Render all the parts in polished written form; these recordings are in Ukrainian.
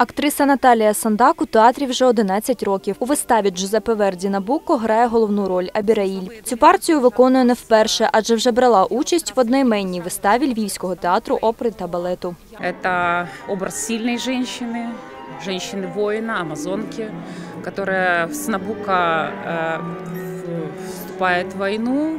Актриса Наталія Сандак у театрі вже 11 років. У виставі Джузеппе Верді «Набуко» грає головну роль – Абігаїль. Цю партію виконує не вперше, адже вже брала участь в одноіменній виставі Львівського театру опери та балету. Це образ сильної жінки, женщины-воина, амазонки, которая с Набуко вступает в войну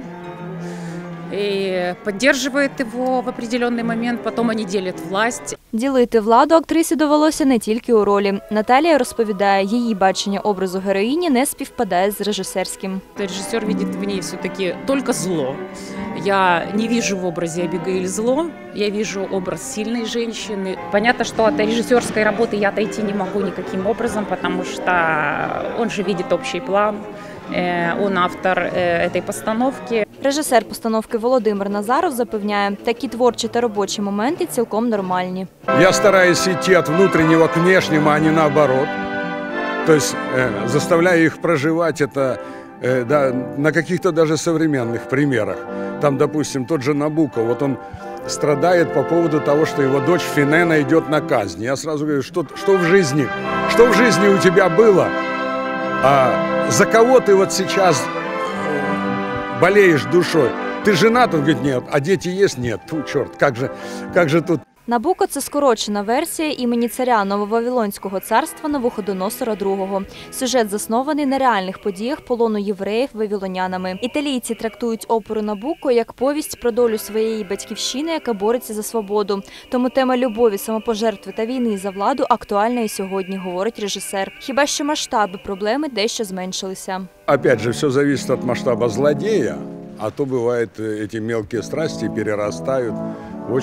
и поддерживает его в определенный момент, потом они делят власть. Ділити владу актрисі довелося не тільки у ролі. Наталія розповідає, її бачення образу героїні не співпадає з режисерським. Режиссер видит в ней все-таки только зло. Я не вижу в образе Абигаиль зло, я вижу образ сильной женщины. Понятно, что от режиссерской работы я отойти не могу никаким образом, потому что он же видит общий план, он автор этой постановки. Режисер постановки Володимир Назаров запевняє, такі творчі та робочі моменти цілком нормальні. Я стараюсь идти от внутреннего к внешнему, а не наоборот. То есть заставляю их проживать это на каких-то даже современных примерах. Там, допустим, тот же Набуко, вот он страдает по поводу того, что его дочь Финена идет на казнь. Я сразу говорю, что в жизни у тебя было, за кого ты вот сейчас болеешь душой? Ты женат? Он говорит, нет. А дети есть? Нет. Фу, черт, как же тут. «Набуко» – це скорочена версія імені царя Нововавилонського царства Навуходоносора II. Сюжет заснований на реальних подіях полону євреїв вавилонянами. Італійці трактують оперу «Набуко» як повість про долю своєї батьківщини, яка бореться за свободу. Тому тема любові, самопожертви та війни за владу актуальна і сьогодні, говорить режисер. Хіба що масштаби проблеми дещо зменшилися. Опять же, все зависит от масштаба злодея, а то бывает, эти мелкие страсти перерастают в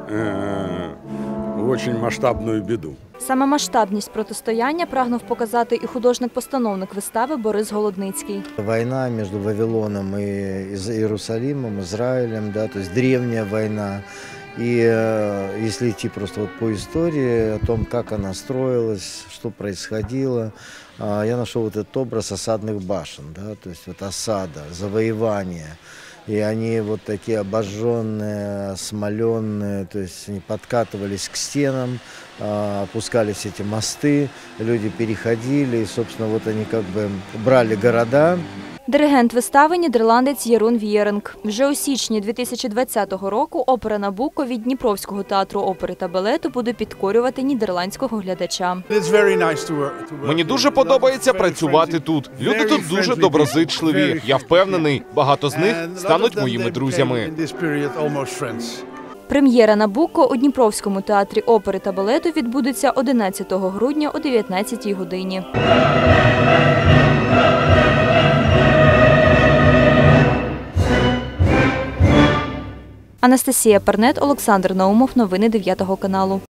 очень масштабную біду. Саме масштабність протистояння прагнув показати і художник-постановник вистави Борис Голодницький. Война между Вавилоном и Иерусалимом, Израилем, да, то есть древняя война. И если идти просто вот по истории, о том, как она строилась, что происходило, я нашел вот этот образ осадных башен, да, то есть вот осада, завоевание. И они вот такие обожженные, смоленные, то есть они подкатывались к стенам, опускались эти мосты, люди переходили, и, собственно, вот они как бы брали города. Диригент вистави – нідерландець Єрун В'єринг. Вже у січні 2020 року опера «Набуко» від Дніпровського театру опери та балету буде підкорювати нідерландського глядача. Мені дуже подобається працювати тут. Люди тут дуже доброзичливі. Я впевнений, багато з них стануть моїми друзями. Прем'єра «Набуко» у Дніпровському театрі опери та балету відбудеться 11 грудня о 19-й годині. Анастасія Парнет, Олександр Наумов. Новини 9 каналу.